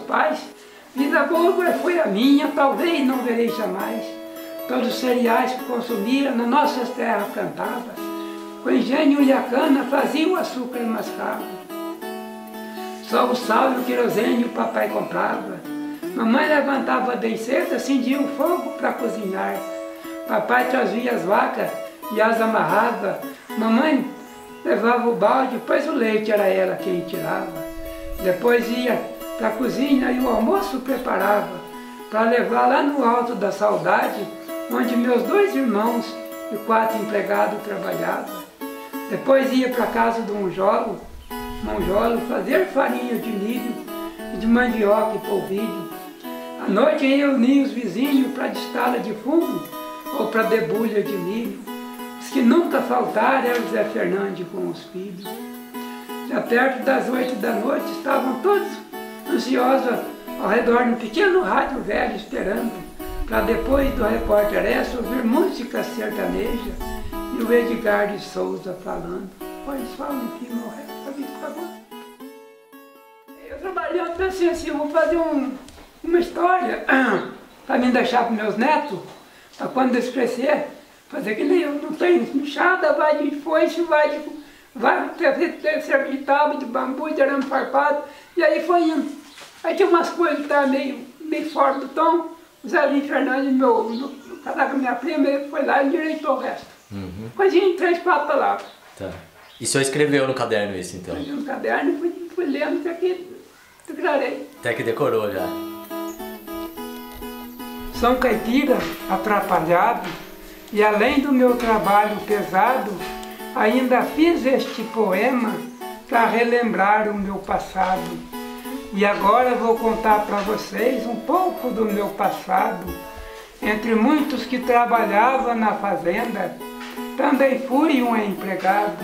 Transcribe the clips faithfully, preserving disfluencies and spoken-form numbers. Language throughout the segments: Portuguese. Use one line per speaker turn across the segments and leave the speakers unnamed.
pais. Vida boa foi a minha, talvez não verei jamais. Todos os cereais que consumia nas nossas terras plantava. Com engenho e a cana fazia o açúcar e mascava. Só o sal e o querosene o papai comprava. Mamãe levantava bem cedo, acendia o fogo para cozinhar. Papai trazia as vacas e as amarrava. Mamãe levava o balde, pois o leite era ela quem tirava. Depois ia para a cozinha e o almoço preparava, para levar lá no alto da saudade, onde meus dois irmãos e quatro empregados trabalhavam. Depois ia para a casa do monjolo, monjolo fazer farinha de milho e de mandioca e polvilho. À noite ia unir os vizinhos para destala de fumo ou para debulha de milho. Os que nunca faltaram eram o Zé Fernandes com os filhos. Já perto das oito da noite estavam todos ansiosos ao redor de um pequeno rádio velho esperando para depois do repórter essa ouvir música sertaneja e o Edgar de Souza falando. Pois falam aqui no resto, por favor. Eu trabalhando, pensei assim, eu vou fazer um, uma história para me deixar para meus netos, para quando eles crescer, fazer que nem eu, não tem enxada, vai de foice, vai de, vai de serve de tábua, de bambu, de arame farpado, e aí foi indo. Aí tinha umas coisas que estavam meio, meio fora do tom, o Zelinho Fernandes, meu, no, no casar com a minha prima, ele foi lá e endireitou o resto. Uhum. Coisinha em três, quatro palavras.
Tá. E o senhor escreveu no caderno isso, então?
Escrevi no caderno e fui, fui lendo até que declarei.
Até que decorou já.
São caipira, atrapalhado, e além do meu trabalho pesado, ainda fiz este poema para relembrar o meu passado. E agora vou contar para vocês um pouco do meu passado. Entre muitos que trabalhavam na fazenda, também fui um empregado.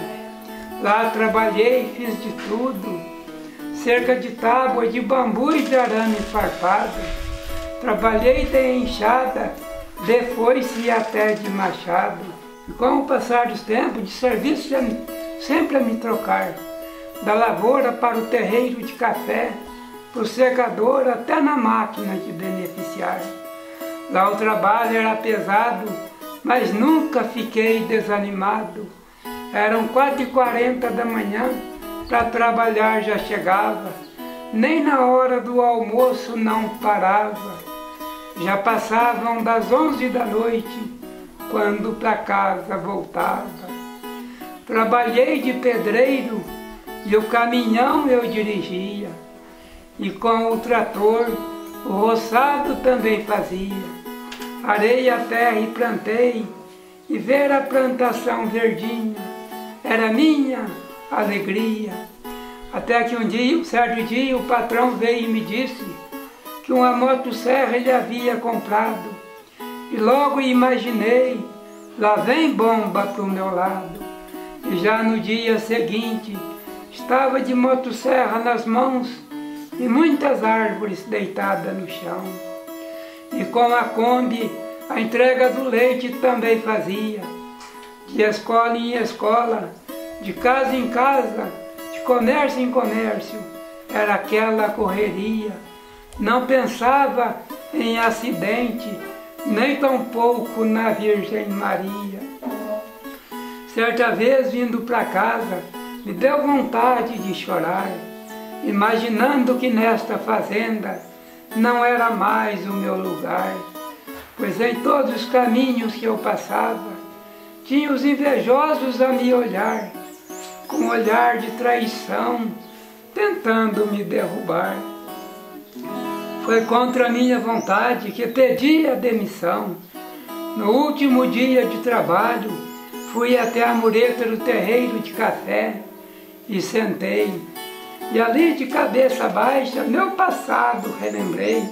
Lá trabalhei, fiz de tudo, cerca de tábua, de bambu e de arame farpado. Trabalhei de enxada, de foice e até de machado. E com o passar dos tempos, de serviço sempre a me trocar. Da lavoura para o terreiro de café, para o secador até na máquina de beneficiar. Lá o trabalho era pesado, mas nunca fiquei desanimado. Eram quatro e quarenta da manhã, para trabalhar já chegava, nem na hora do almoço não parava. Já passavam das onze da noite, quando para casa voltava. Trabalhei de pedreiro e o caminhão eu dirigia, e com o trator o roçado também fazia. Arei a terra e plantei, e ver a plantação verdinha era minha alegria. Até que um dia, um certo dia, o patrão veio e me disse que uma motosserra ele havia comprado. E logo imaginei, lá vem bomba para o meu lado. E já no dia seguinte, estava de motosserra nas mãos e muitas árvores deitadas no chão. E com a Kombi, a entrega do leite também fazia. De escola em escola, de casa em casa, de comércio em comércio, era aquela correria. Não pensava em acidente, nem tampouco na Virgem Maria. Certa vez, vindo para casa, me deu vontade de chorar, imaginando que nesta fazenda não era mais o meu lugar, pois em todos os caminhos que eu passava, tinha os invejosos a me olhar, com olhar de traição, tentando me derrubar. Foi contra a minha vontade que pedi a demissão. No último dia de trabalho, fui até a mureta do terreiro de café e sentei. E ali de cabeça baixa, meu passado relembrei.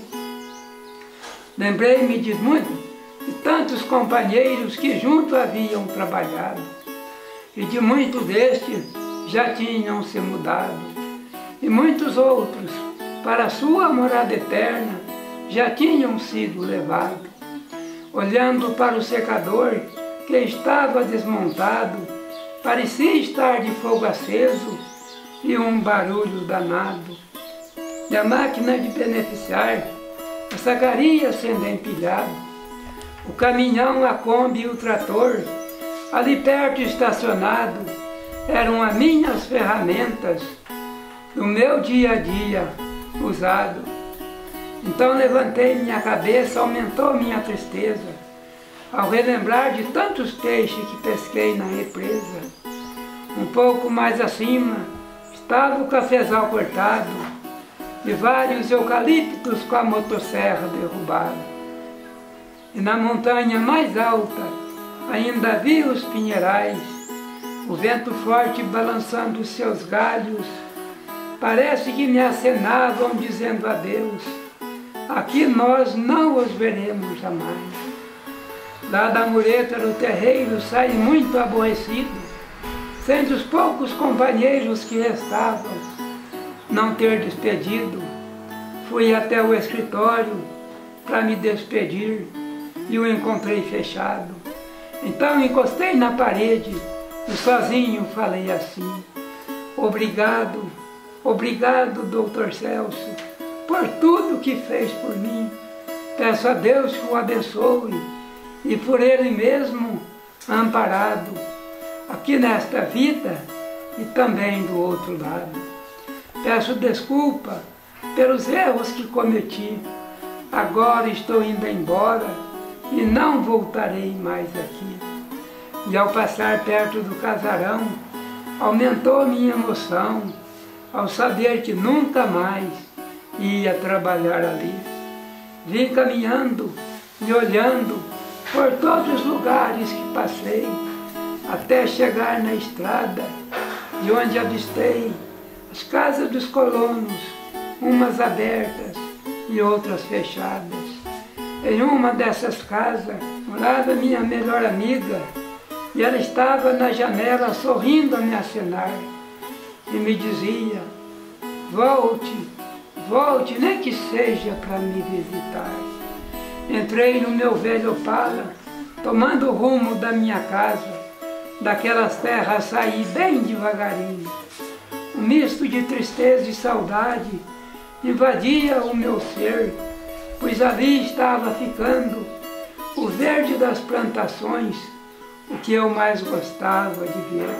Lembrei-me de muitos, de tantos companheiros que junto haviam trabalhado. E de muitos destes já tinham se mudado. E muitos outros, para a sua morada eterna, já tinham sido levados. Olhando para o secador, que estava desmontado, parecia estar de fogo aceso e um barulho danado. e a máquina de beneficiar, a sacaria sendo empilhado, o caminhão, a Kombi e o trator, ali perto estacionado, eram as minhas ferramentas do meu dia a dia usado. Então levantei minha cabeça, aumentou minha tristeza, ao relembrar de tantos peixes que pesquei na represa. Um pouco mais acima estava o cafezal cortado e vários eucaliptos com a motosserra derrubada. E na montanha mais alta ainda vi os pinheirais, o vento forte balançando os seus galhos, parece que me acenavam dizendo adeus. Aqui nós não os veremos jamais. Lá da mureta do terreiro saí muito aborrecido, sendo os poucos companheiros que restavam não ter despedido. Fui até o escritório para me despedir e o encontrei fechado. Então encostei na parede e sozinho falei assim: obrigado, obrigado, doutor Celso, por tudo que fez por mim. Peço a Deus que o abençoe e por Ele mesmo amparado, aqui nesta vida e também do outro lado. Peço desculpa pelos erros que cometi. Agora estou indo embora e não voltarei mais aqui. E ao passar perto do casarão, aumentou minha emoção ao saber que nunca mais ia trabalhar ali. Vim caminhando e olhando por todos os lugares que passei, até chegar na estrada, de onde avistei as casas dos colonos, umas abertas e outras fechadas. Em uma dessas casas morava minha melhor amiga, e ela estava na janela sorrindo a me acenar, e me dizia: volte, volte, nem que seja para me visitar. Entrei no meu velho Opala, tomando o rumo da minha casa. Daquelas terras saí bem devagarinho. Um misto de tristeza e saudade invadia o meu ser, pois ali estava ficando o verde das plantações, o que eu mais gostava de ver.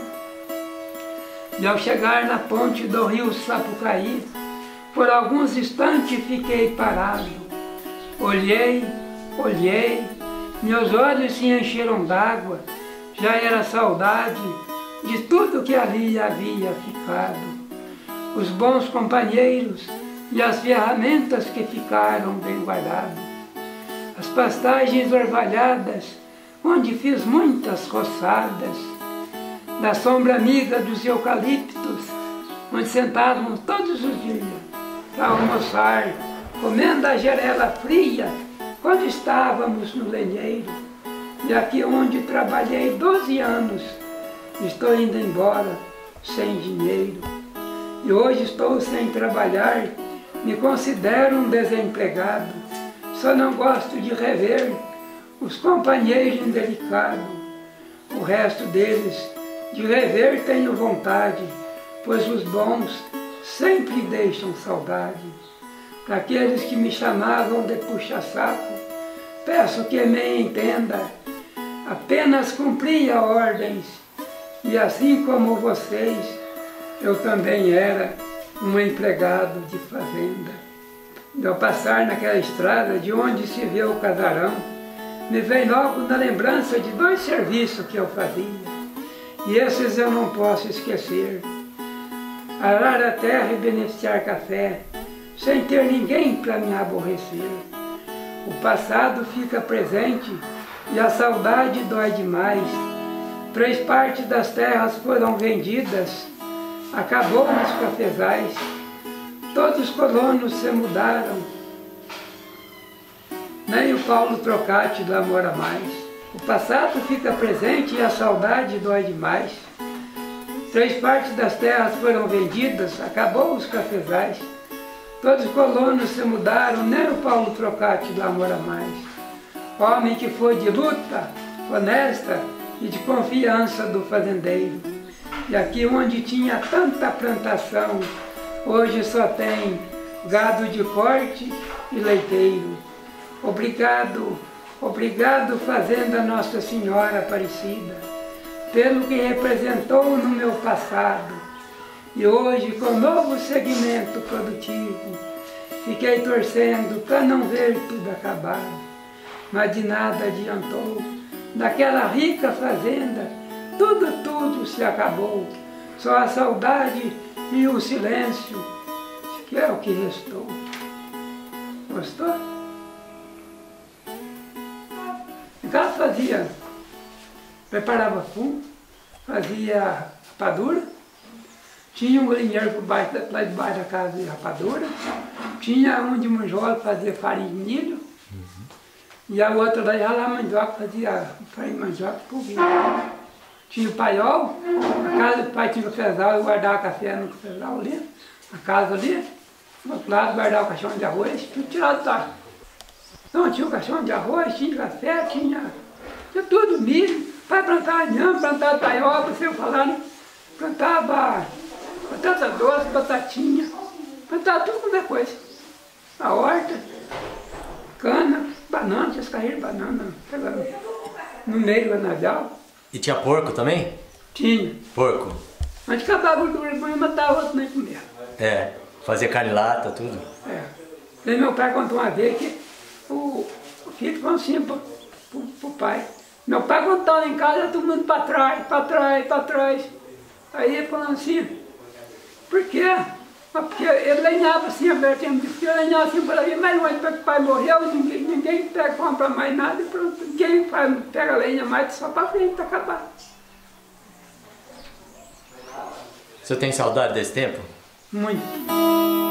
E ao chegar na ponte do rio Sapucaí, por alguns instantes fiquei parado. Olhei, olhei, meus olhos se encheram d'água, já era saudade de tudo que ali havia ficado. Os bons companheiros e as ferramentas que ficaram bem guardadas. As pastagens orvalhadas, onde fiz muitas roçadas. Da sombra amiga dos eucaliptos, onde sentávamos todos os dias para almoçar, comendo a jerela fria, quando estávamos no lenheiro. E aqui onde trabalhei doze anos, estou indo embora sem dinheiro. E hoje estou sem trabalhar, me considero um desempregado. Só não gosto de rever os companheiros indelicados. O resto deles, de rever tenho vontade, pois os bons sempre deixam saudade. Para aqueles que me chamavam de puxa-saco, peço que me entenda, apenas cumpria ordens, e assim como vocês, eu também era um empregado de fazenda. E ao passar naquela estrada de onde se vê o casarão, me vem logo na lembrança de dois serviços que eu fazia, e esses eu não posso esquecer: arar a terra e beneficiar café, sem ter ninguém para me aborrecer. O passado fica presente e a saudade dói demais. Três partes das terras foram vendidas, acabou os cafezais, todos os colonos se mudaram, nem o Paulo Trocati lá mora mais. O passado fica presente e a saudade dói demais. Três partes das terras foram vendidas, acabou os cafezais, todos os colonos se mudaram, nem o Paulo Trocati lá mora mais. Homem que foi de luta honesta e de confiança do fazendeiro. E aqui onde tinha tanta plantação, hoje só tem gado de corte e leiteiro. Obrigado, obrigado Fazenda Nossa Senhora Aparecida, pelo que representou no meu passado. E hoje, com novo segmento produtivo, fiquei torcendo para não ver tudo acabado. Mas de nada adiantou, daquela rica fazenda, tudo, tudo se acabou. Só a saudade e o silêncio, que é o que restou. Gostou? Em casa fazia, preparava fumo, fazia rapadura, tinha um galinheiro por baixo, lá debaixo da casa de rapadura, tinha um de monjola que fazia farinha de milho, uhum. E a outra lá ia lá mandioca, fazia farinha de mandioca por vinho. Tinha o paiol, a casa do pai tinha o cafezal, eu guardava café no cafezal ali, a casa ali, do outro lado guardava o caixão de arroz, tudo tirado da. Então tinha o caixão de arroz, tinha café, tinha, tinha tudo, milho, pai plantava inhame, plantava taioba, você falando, plantava batata doce, batatinha, plantava tudo qualquer coisa. A horta, cana, banana, tinha as carreiras de banana, pegava no meio do canavial.
E tinha porco também?
Tinha.
Porco?
Antes de acabar a gordura, depois matava outro nem comia.
É, fazia carne lata, tudo?
É. Daí meu pai contou uma vez que o, o filho falou assim pro, pro, pro pai. Meu pai contando em casa, todo mundo para trás, para trás, para trás. Aí ele falou assim, por quê? Porque ele lenhava assim, abertamente, porque ele lenhava assim, para ir mais longe, porque o pai morreu, ninguém, ninguém pega, compra mais nada, e pronto, ninguém faz, pega lenha mais, só para frente, para acabar.
Você tem saudade desse tempo?
Muito.